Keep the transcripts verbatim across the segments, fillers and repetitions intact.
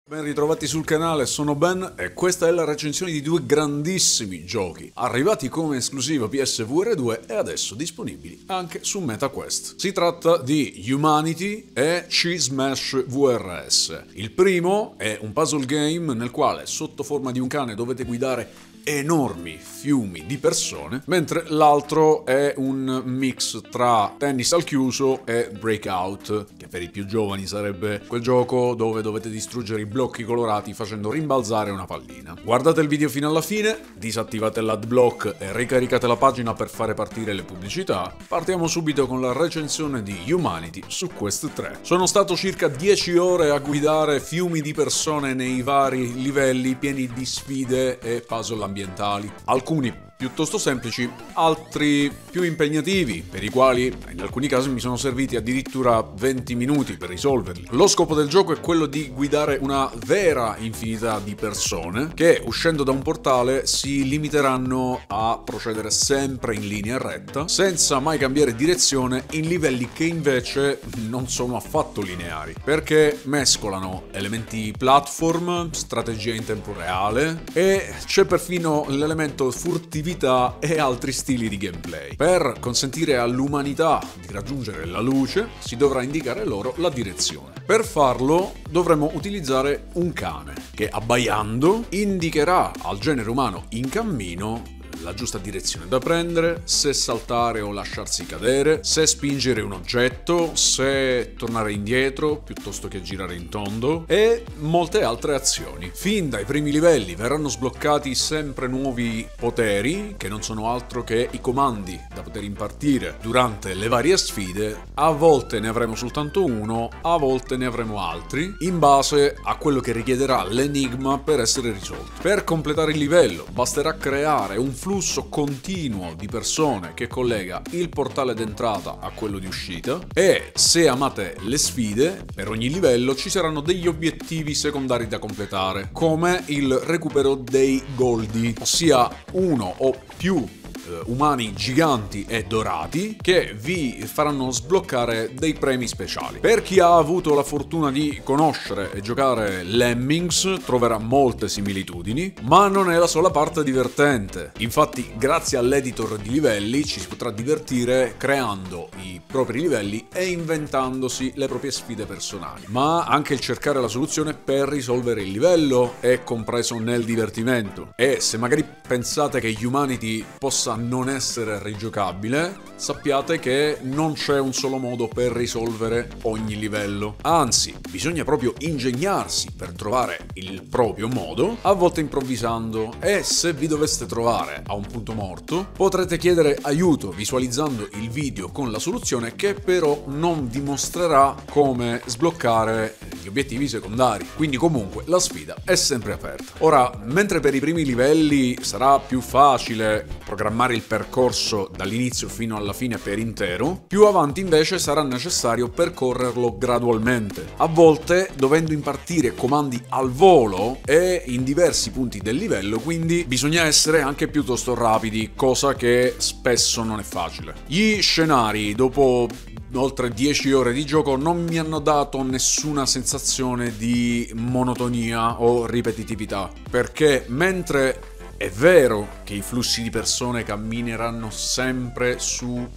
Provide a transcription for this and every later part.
Ben ritrovati sul canale, sono Ben e questa è la recensione di due grandissimi giochi, arrivati come esclusiva P S V R due e adesso disponibili anche su MetaQuest. Si tratta di Humanity e C-Smash V R S. Il primo è un puzzle game nel quale, sotto forma di un cane, dovete guidare enormi fiumi di persone, mentre l'altro è un mix tra tennis al chiuso e Breakout, che per i più giovani sarebbe quel gioco dove dovete distruggere i blocchi colorati facendo rimbalzare una pallina. Guardate il video fino alla fine, disattivate l'adblock e ricaricate la pagina per fare partire le pubblicità. Partiamo subito con la recensione di Humanity su Quest tre. Sono stato circa dieci ore a guidare fiumi di persone nei vari livelli pieni di sfide e puzzle ambientali. ambientali, alcuni piuttosto semplici, altri più impegnativi, per i quali in alcuni casi mi sono serviti addirittura venti minuti per risolverli. Lo scopo del gioco è quello di guidare una vera infinità di persone che, uscendo da un portale, si limiteranno a procedere sempre in linea retta, senza mai cambiare direzione, in livelli che invece non sono affatto lineari, perché mescolano elementi platform, strategia in tempo reale e c'è perfino l'elemento furtività e altri stili di gameplay. Per consentire all'umanità di raggiungere la luce si dovrà indicare loro la direzione. Per farlo dovremo utilizzare un cane che, abbaiando, indicherà al genere umano in cammino la giusta direzione da prendere, se saltare o lasciarsi cadere, se spingere un oggetto, se tornare indietro piuttosto che girare in tondo e molte altre azioni. Fin dai primi livelli verranno sbloccati sempre nuovi poteri, che non sono altro che i comandi da poter impartire durante le varie sfide. A volte ne avremo soltanto uno, a volte ne avremo altri, in base a quello che richiederà l'enigma per essere risolto. Per completare il livello basterà creare un flusso continuo di persone che collega il portale d'entrata a quello di uscita e, se amate le sfide, per ogni livello ci saranno degli obiettivi secondari da completare, come il recupero dei goldi, ossia uno o più umani giganti e dorati che vi faranno sbloccare dei premi speciali. Per chi ha avuto la fortuna di conoscere e giocare Lemmings troverà molte similitudini, ma non è la sola parte divertente. Infatti, grazie all'editor di livelli ci si potrà divertire creando i propri livelli e inventandosi le proprie sfide personali. Ma anche il cercare la soluzione per risolvere il livello è compreso nel divertimento. E se magari pensate che Humanity possa non essere rigiocabile, sappiate che non c'è un solo modo per risolvere ogni livello. Anzi, bisogna proprio ingegnarsi per trovare il proprio modo, a volte improvvisando, e se vi doveste trovare a un punto morto, potrete chiedere aiuto visualizzando il video con la soluzione, che però non vi mostrerà come sbloccare gli obiettivi secondari. Quindi comunque la sfida è sempre aperta. Ora, mentre per i primi livelli sarà più facile programmare il percorso dall'inizio fino alla fine per intero, più avanti invece sarà necessario percorrerlo gradualmente, a volte dovendo impartire comandi al volo e in diversi punti del livello, quindi bisogna essere anche piuttosto rapidi, cosa che spesso non è facile. Gli scenari, dopo oltre dieci ore di gioco, non mi hanno dato nessuna sensazione di monotonia o ripetitività, perché mentre è vero che i flussi di persone cammineranno sempre su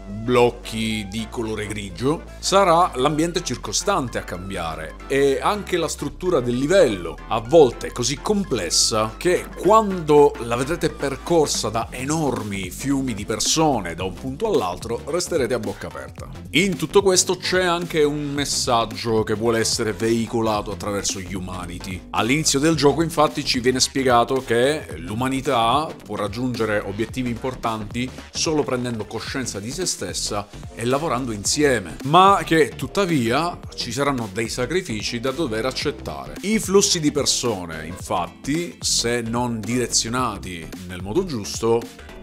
blocchi di colore grigio, sarà l'ambiente circostante a cambiare e anche la struttura del livello, a volte così complessa che quando la vedrete percorsa da enormi fiumi di persone da un punto all'altro resterete a bocca aperta. In tutto questo c'è anche un messaggio che vuole essere veicolato attraverso Humanity. All'inizio del gioco infatti ci viene spiegato che l'umanità può raggiungere obiettivi importanti solo prendendo coscienza di se stessa e lavorando insieme, ma che tuttavia ci saranno dei sacrifici da dover accettare. I flussi di persone, infatti, se non direzionati nel modo giusto,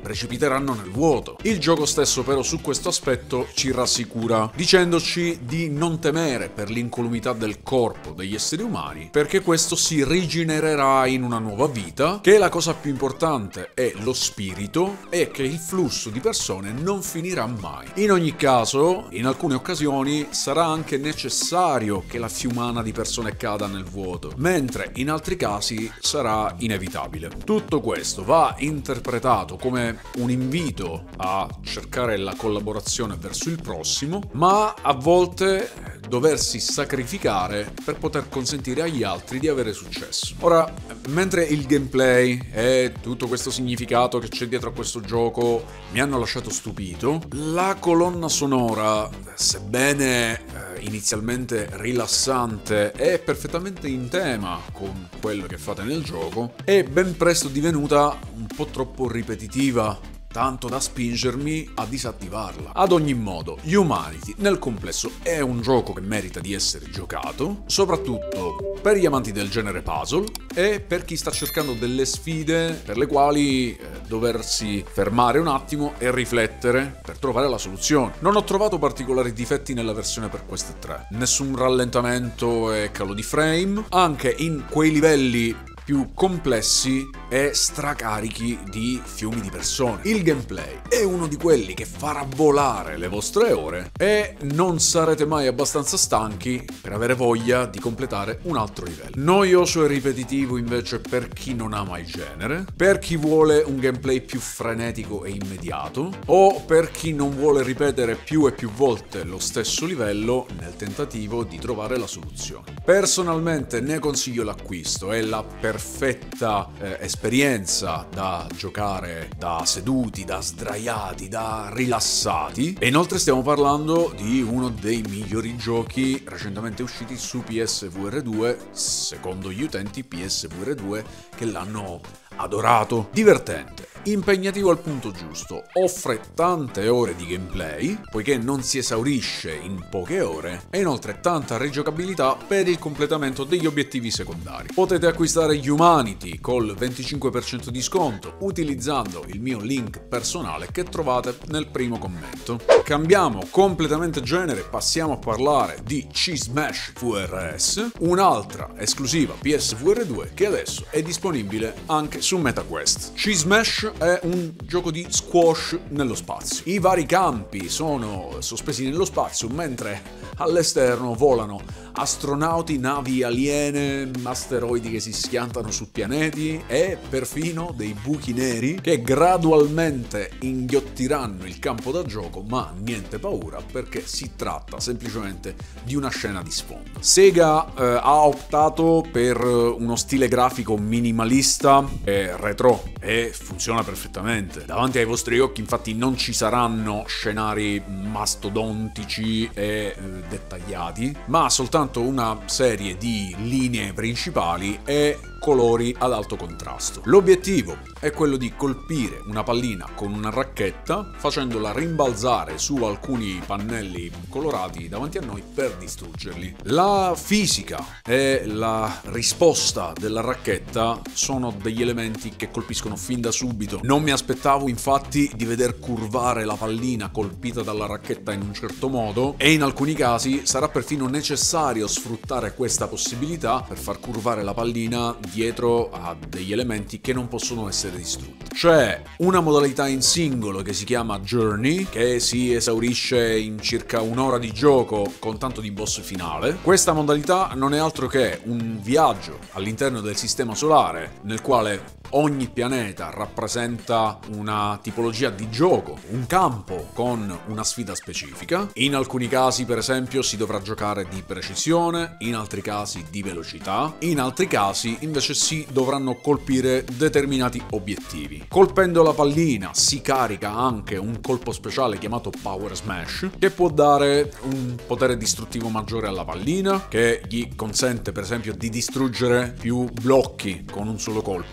precipiteranno nel vuoto. Il gioco stesso però su questo aspetto ci rassicura, dicendoci di non temere per l'incolumità del corpo degli esseri umani, perché questo si rigenererà in una nuova vita, che la cosa più importante è lo spirito e che il flusso di persone non finirà mai. In ogni caso, in alcune occasioni sarà anche necessario che la fiumana di persone cada nel vuoto, mentre in altri casi sarà inevitabile. Tutto questo va interpretato come un invito a cercare la collaborazione verso il prossimo, ma a volte doversi sacrificare per poter consentire agli altri di avere successo. Ora, mentre il gameplay e tutto questo significato che c'è dietro a questo gioco mi hanno lasciato stupito, la colonna sonora, sebbene eh, inizialmente rilassante e perfettamente in tema con quello che fate nel gioco, è ben presto divenuta un po' troppo ripetitiva, tanto da spingermi a disattivarla. Ad ogni modo, Humanity nel complesso è un gioco che merita di essere giocato, soprattutto per gli amanti del genere puzzle e per chi sta cercando delle sfide per le quali eh, doversi fermare un attimo e riflettere per trovare la soluzione. Non ho trovato particolari difetti nella versione per queste tre, nessun rallentamento e calo di frame, anche in quei livelli più complessi e stracarichi di fiumi di persone. Il gameplay è uno di quelli che farà volare le vostre ore e non sarete mai abbastanza stanchi per avere voglia di completare un altro livello. Noioso e ripetitivo invece per chi non ama il genere, per chi vuole un gameplay più frenetico e immediato, o per chi non vuole ripetere più e più volte lo stesso livello nel tentativo di trovare la soluzione. Personalmente ne consiglio l'acquisto, è la perfetta eh, esperienza da giocare da seduti, da sdraiati, da rilassati, e inoltre stiamo parlando di uno dei migliori giochi recentemente usciti su P S V R due, secondo gli utenti P S V R due che l'hanno adorato. Divertente, impegnativo al punto giusto, offre tante ore di gameplay, poiché non si esaurisce in poche ore, e inoltre tanta rigiocabilità per il completamento degli obiettivi secondari. Potete acquistare Humanity col venticinque per cento di sconto utilizzando il mio link personale che trovate nel primo commento. Cambiamo completamente genere, passiamo a parlare di C-Smash V R S, un'altra esclusiva P S V R due che adesso è disponibile anche su MetaQuest. C-Smash è un gioco di squash nello spazio. I vari campi sono sospesi nello spazio, mentre all'esterno volano astronauti, navi aliene, asteroidi che si schiantano su pianeti e perfino dei buchi neri che gradualmente inghiottiranno il campo da gioco, ma niente paura perché si tratta semplicemente di una scena di sfondo. Sega eh, ha optato per uno stile grafico minimalista e retro e funziona perfettamente. Davanti ai vostri occhi infatti non ci saranno scenari mastodontici e eh, dettagliati, ma soltanto una serie di linee principali e colori ad alto contrasto. L'obiettivo è quello di colpire una pallina con una racchetta facendola rimbalzare su alcuni pannelli colorati davanti a noi per distruggerli. La fisica e la risposta della racchetta sono degli elementi che colpiscono fin da subito. Non mi aspettavo infatti di veder curvare la pallina colpita dalla racchetta in un certo modo, e in alcuni casi sarà perfino necessario sfruttare questa possibilità per far curvare la pallina dietro a degli elementi che non possono essere distrutti. C'è una modalità in singolo che si chiama Journey, che si esaurisce in circa un'ora di gioco con tanto di boss finale. Questa modalità non è altro che un viaggio all'interno del sistema solare nel quale ogni pianeta rappresenta una tipologia di gioco, un campo con una sfida specifica. In alcuni casi, per esempio, si dovrà giocare di precisione, in altri casi di velocità, in altri casi invece si dovranno colpire determinati obiettivi. Colpendo la pallina si carica anche un colpo speciale chiamato Power Smash, che può dare un potere distruttivo maggiore alla pallina, che gli consente per esempio di distruggere più blocchi con un solo colpo, oppure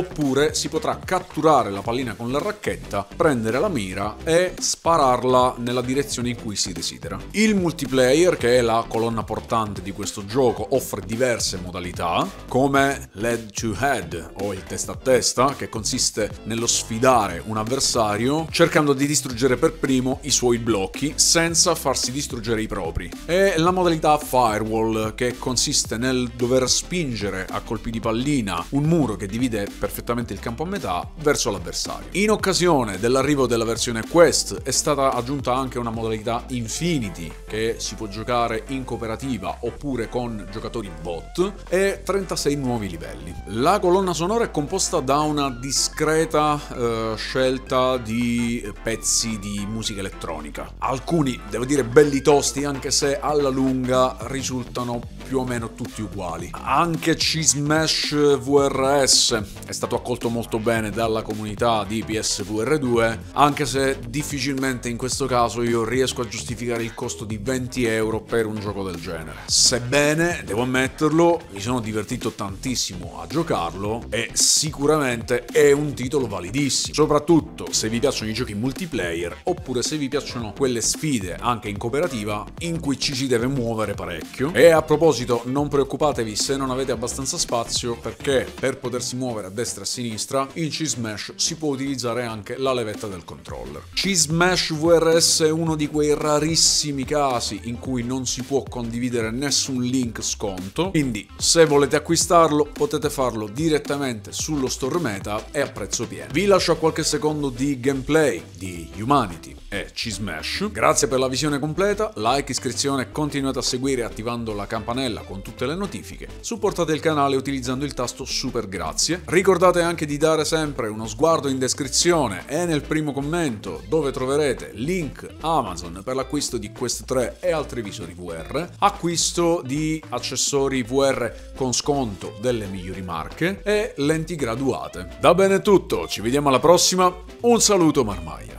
oppure si potrà catturare la pallina con la racchetta, prendere la mira e spararla nella direzione in cui si desidera. Il multiplayer, che è la colonna portante di questo gioco, offre diverse modalità, come l'head to head o il testa a testa, che consiste nello sfidare un avversario cercando di distruggere per primo i suoi blocchi senza farsi distruggere i propri, e la modalità firewall, che consiste nel dover spingere a colpi di pallina un muro che divide perfettamente il campo a metà verso l'avversario. In occasione dell'arrivo della versione Quest è stata aggiunta anche una modalità Infinity, che si può giocare in cooperativa oppure con giocatori bot, e trentasei nuovi livelli. La colonna sonora è composta da una discreta eh, scelta di pezzi di musica elettronica. Alcuni, devo dire, belli tosti, anche se alla lunga risultano più o meno tutti uguali. Anche C-Smash V R S è stato accolto molto bene dalla comunità di P S V R due, anche se difficilmente in questo caso io riesco a giustificare il costo di venti euro per un gioco del genere. Sebbene, devo ammetterlo, mi sono divertito tantissimo a giocarlo e sicuramente è un titolo validissimo, soprattutto se vi piacciono i giochi multiplayer oppure se vi piacciono quelle sfide anche in cooperativa in cui ci si deve muovere parecchio. E a proposito, non preoccupatevi se non avete abbastanza spazio, perché per potersi muovere a destra e a sinistra in C-Smash si può utilizzare anche la levetta del controller. C-Smash V R S è uno di quei rarissimi casi in cui non si può condividere nessun link sconto, quindi se volete acquistarlo potete farlo direttamente sullo store Meta e a prezzo pieno. Vi lascio a qualche secondo di gameplay di Humanity e C-Smash. Grazie per la visione completa, like, iscrizione, continuate a seguire attivando la campanella con tutte le notifiche, supportate il canale utilizzando il tasto super grazie. Ricordate anche di dare sempre uno sguardo in descrizione e nel primo commento, dove troverete link Amazon per l'acquisto di Quest tre e altri visori V R, acquisto di accessori V R con sconto delle migliori marche e lenti graduate. Da bene è tutto, ci vediamo alla prossima, un saluto Marmaglia.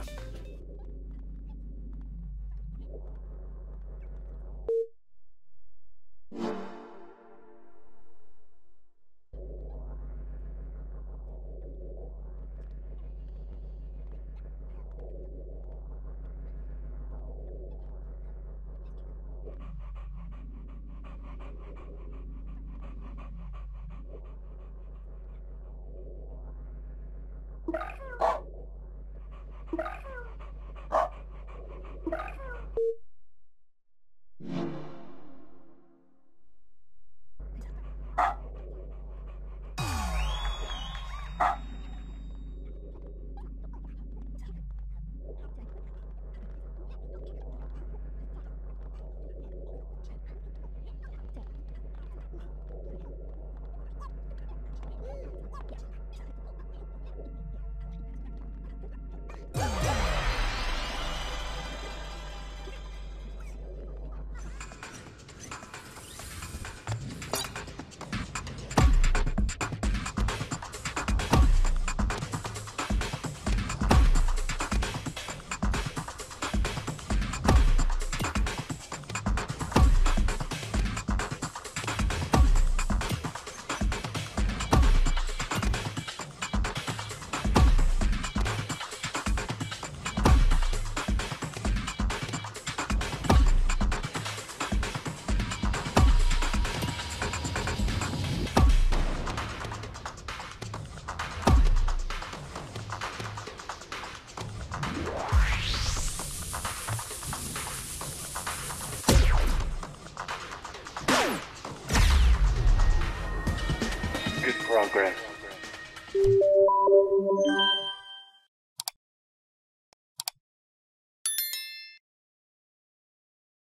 Progress.